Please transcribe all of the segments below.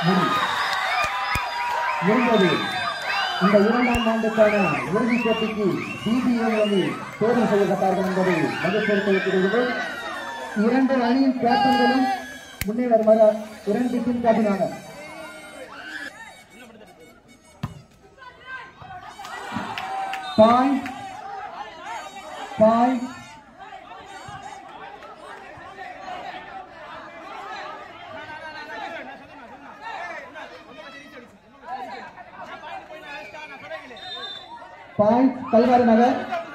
இருந்தது. இந்த இரண்டாம் ஆண்டுக்கான இறுதிப் போட்டிக்கு DBA அணி தேர்வு செய்யப்பட்டார்கள் என்பதை மகிழ்ச்சியளிக்கிறது. இரண்டு அணியின் கேப்டன்களும் முன்னே வருமாறு இரண்டு டீம் கேப்டனாக point point point Kalvari Nagar.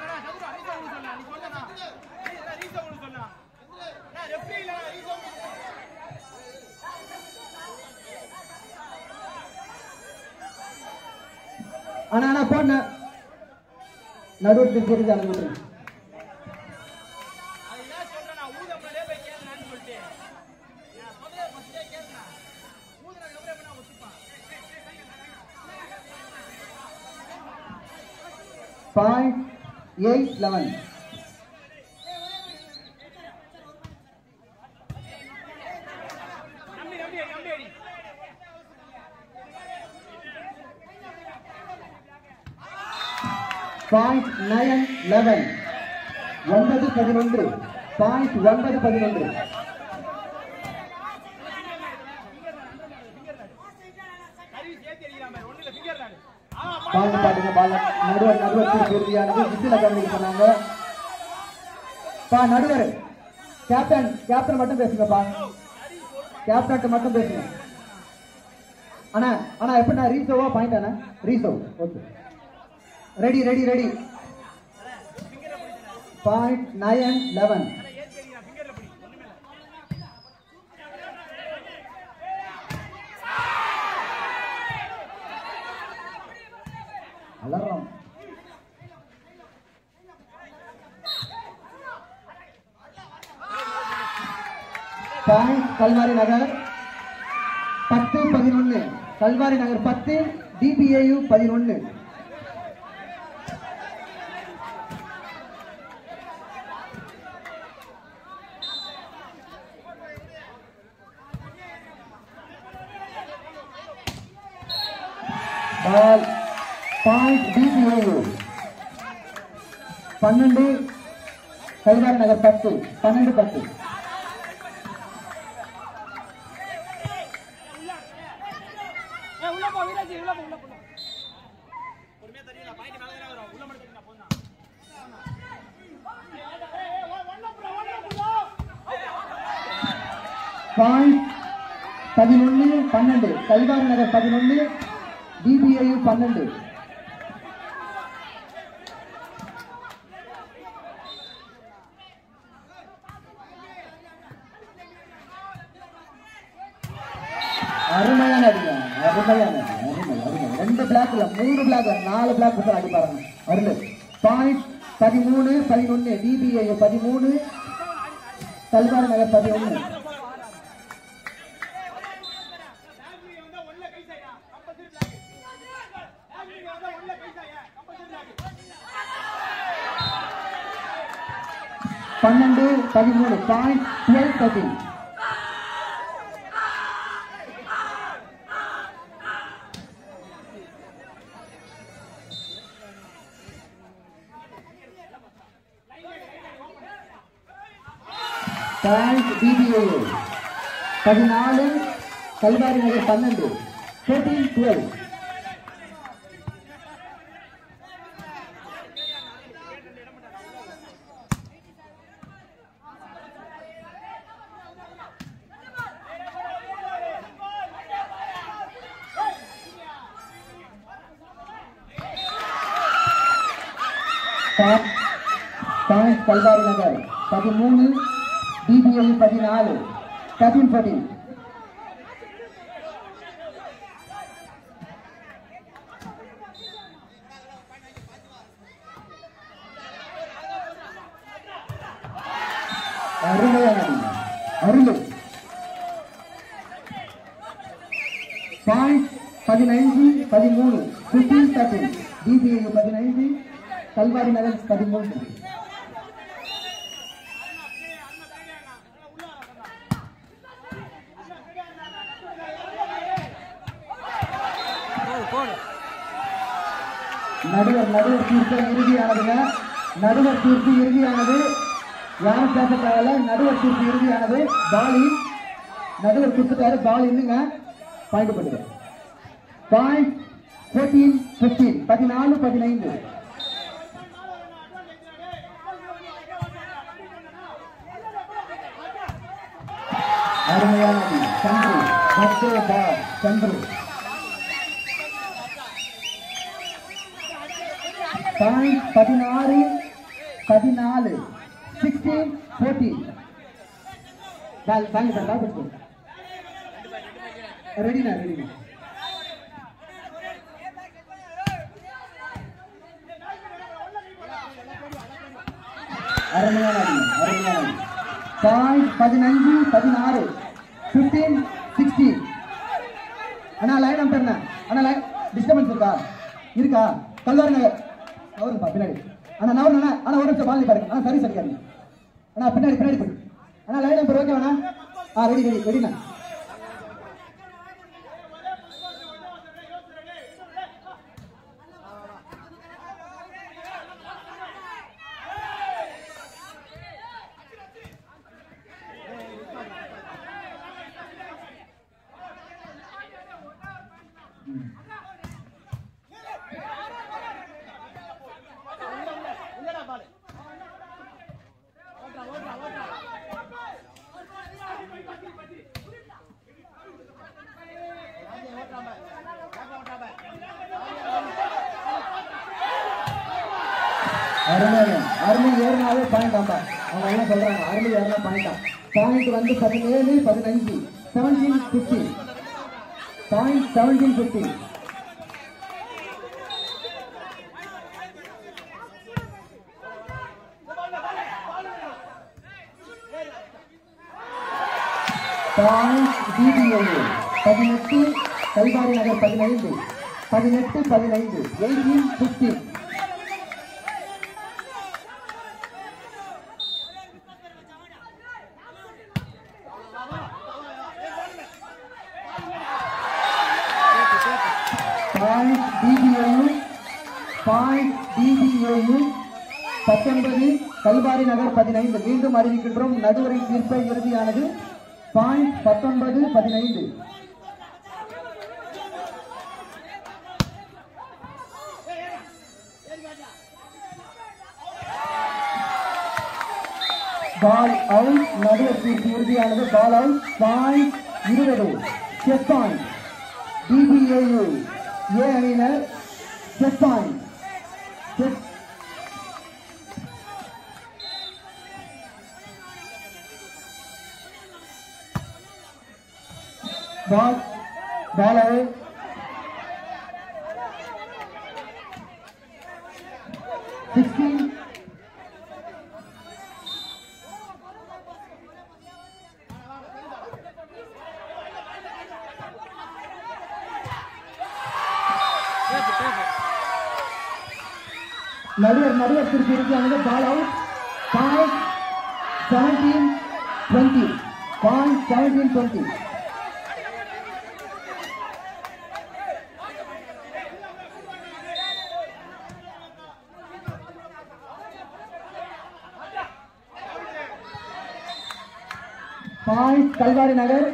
ஆனா போன நடுவுக்கு தெரிஞ்சு அனுப்பிட்டு Point 8-11. Point 9-11. 9-11. Point 9-11. பால் பாட்டுங்க பால் நடுவர் உறுதியானது விசில கவனிக்க சொன்னாங்க. நடுவர் கேப்டன் மட்டும் பேசுங்கப்பா. கேப்டன் மட்டும் பேசுங்க. அண்ணா எப்படின்னா ரீசோவா பாயிண்ட் அண்ணா ரீசோ. Okay ready. பாயிண்ட் 9-11. அலறம் point Kalvari Nagar 10-11. Kalvari Nagar 10 DBAU 11. Ball point DBAU 12 Kalvari Nagar 10 12-10. Point 11-12 Kalvari Nagar 11 DBAU 12. அருமையான ரெண்டு பிளாக்ல 3 பிளாக் 4 பிளாக் அடி பாருங்க. Arul point 13-11 DBAU 13 Kalvari Nagar 11. பன்னெண்டு 13 point 12-13. Point DBAU 14 Kalvari Nagar 12 14-12. Point Kalvari Nagar 13 DBAU 14 13-14. Arul point 15-13 15-13 DBAU 15 Kalvari Nagar 13. நடுவர் தீர்ப்பு இறுதியானதுங்க. நடுவர் தீர்ப்பு இறுதியானது. யாரும் பேச தேவையில்ல. நடுவர் தீர்ப்பு இறுதியானது. பாலிங் நடுவர் கொடுத்துட்டாரு. பால் இன்னுங்க பாயிண்ட் பண்ணுங்க. பாயிண்ட் 14-15 14-15. அருமையானது சந்திரு சந்திரு. பாயிண்ட் 16-14 16-14. ரெடினா அருமையானது. பாயிண்ட் 15-16 15-16. அண்ணா லைன் நம்பர் என்ன அண்ணா? லைன் டிஸ்டர்பன்ஸ் இருக்கா? கல்வாரி நகர் அவருப்பா பின்னாடி. அண்ணா நவர் அண்ணா ஒரு நிமிஷம் பால் பாருங்க. சரி சரிக்காருங்க அண்ணா. பின்னாடி போய் அண்ணா லைன் நம்பர் ஓகே வேணா? ரெடிண்ணா. அருமை ஏறினாவே பாயிண்ட் ஆம்பா. அவங்க என்ன சொல்றாங்க? அருமை ஏறினா பாயிண்டா. பாயிண்ட் வந்து 17-15 17-15. Point 17-15. Point DBA 18 Kalvari Nagar 15 18-15 18-15. Point DBA 19 Kalvari Nagar 15. மீண்டும் அறிவிக்கின்றோம். நடுவரின் தீர்ப்பை இறுதியானது. பாயிண்ட் 19-15. Ball out. நடுவர் தீர்ப்பு இறுதியானது. Ball out. Point 20 set point DBAU A அணியினர். Set point set. Ball out. 16 நடுவர் திருப்பி இருக்கு. Ball out. Point 17-20 point 17-20. Point Kalvari Nagar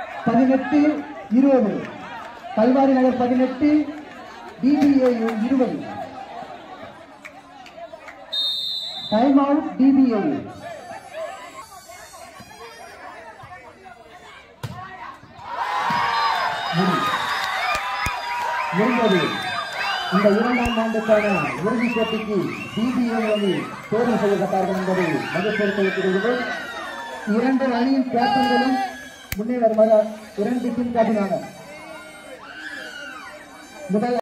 18-20 Kalvari Nagar 18 DBAU 20. Time out DBAU. இந்த இரண்டாம் ஆண்டுக்கான இறுதிப் போட்டிக்கு DBAU அணி தேர்வு செய்யப்பட்டார்கள் என்பதை மகிழ்ச்சியளிக்கிறது. இரண்டு அணியின் கேப்டன்களும் முன்னே வருமாறு 2 டீம் கேப்டனாக முதல்